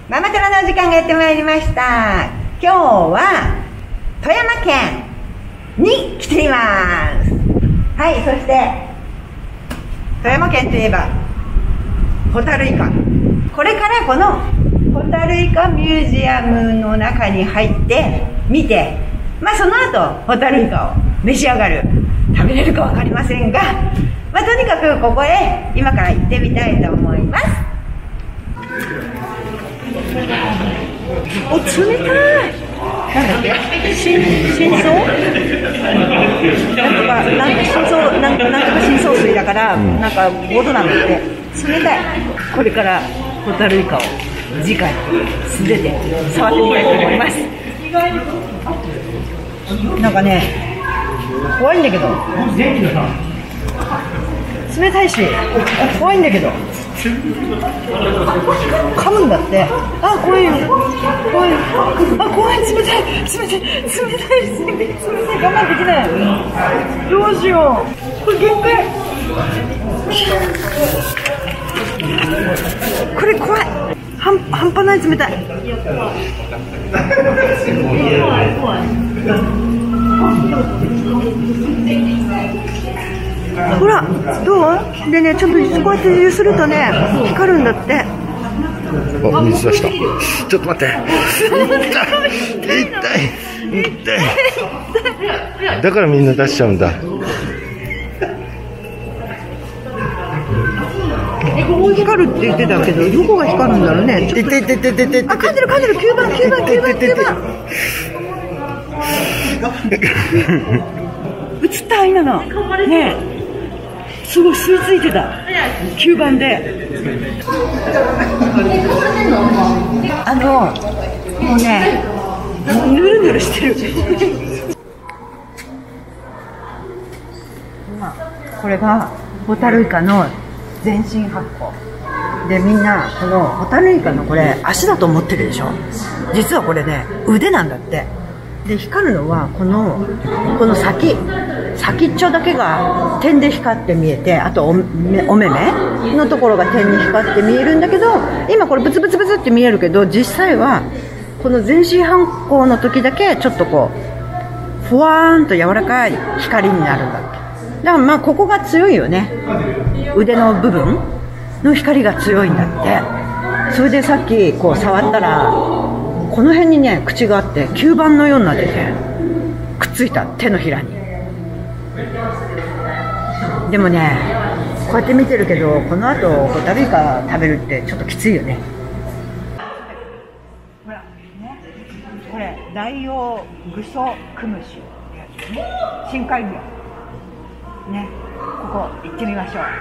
ママトラのお時間がやってまいりました。今日は富山県に来ています。はい、そして富山県といえばホタルイカ。これからこのホタルイカミュージアムの中に入って見て、その後ホタルイカを召し上がる。食べれるか分かりませんが、とにかくここへ今から行ってみたいと思います。お、冷たい。なんだっけ、深層なんとか深層水だから、なんか5度なんだって。冷たい。これからホタルイカを直に素手で触ってみたいと思います。なんかね、怖いんだけど、冷たいし怖いんだけど、噛むんだって。怖いよ、怖い。怖い、冷たい、我慢できない。どうしよう、これ限界。これ怖い、半端ない冷たい。ほら、どうでね、ちょっとこうやって揺するとね、光るんだって。 お、水出した。ちょっと待って。痛い。だからみんな出しちゃうんだ。 光るって言ってたけど、どこが光るんだろうね。噛んでる、9番。映った今のねえ、すごい吸い付いてた。9番でもうね、ぬるぬるしてる。これがホタルイカの全身発酵で、みんなこのホタルイカのこれ足だと思ってるでしょ。実はこれね、腕なんだって。で、光るのはこの先っちょだけが点で光って見えて、あとお目目のところが点に光って見えるんだけど、今これブツブツって見えるけど、実際はこの全身反光の時だけちょっとこうふわーんと柔らかい光になるんだって。だからここが強いよね。腕の部分の光が強いんだって。それでさっきこう触ったら、この辺にね、口があって吸盤のようになっててくっついた、手のひらに。でもね、こうやって見てるけど、この後ホタルイカ食べるってちょっときついよね。ほらね、これダイオウグソクムシってやつね、深海魚ね。ここ行ってみましょう。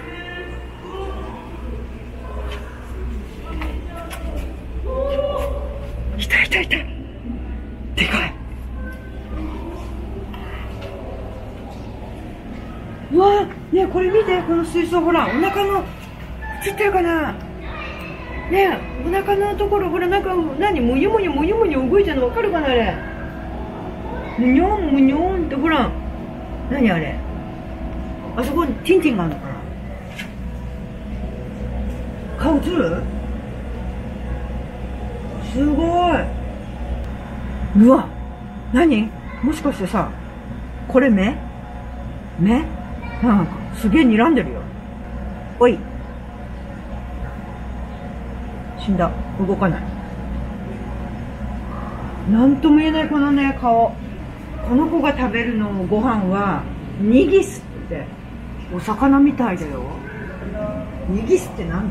いた。でかい。うわー、ね、これ見て、この水槽、ほら、お腹の映ってるかなね、お腹のところ、ほら、なんか何、むにょむにょ動いてるの分かるかな、あれ。むにょんって、ほら、何あれ、あそこにティンがあるのかな。顔映る？すごい。うわ、何、もしかしてさ、これ目なんかすげえ睨んでるよ。おい、死んだ。動かない。なんとも言えないこのね、顔。この子が食べるのご飯はニギスって、お魚みたいだよ。ニギスってなんだ。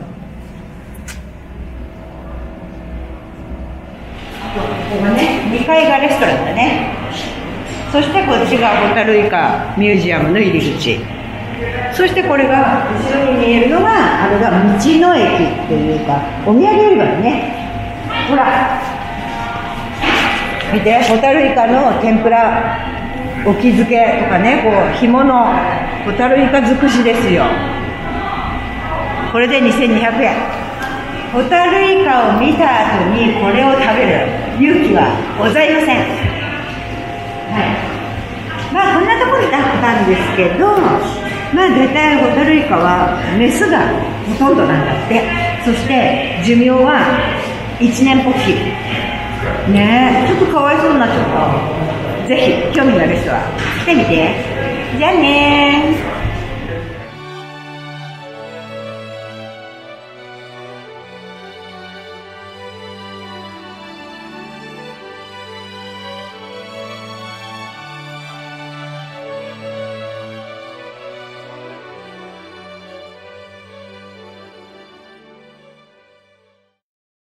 ここがね、2階がレストランだね。そしてこっちがホタルイカミュージアムの入り口。そしてこれが後ろに見えるのが、あれが道の駅っていうかお土産売り場だね。ほら見て、ホタルイカの天ぷら、お気づけとかね、こう干物、ホタルイカ尽くしですよ。これで2200円。ホタルイカを見た後にこれを食べる勇気はございません。はい、こんなところにあったんですけど、大体ホタルイカはメスがほとんどなんだって。そして寿命は一年ポッキーねえ、ちょっとかわいそうになっちゃった。ぜひ興味のある人は来てみて。じゃあねー。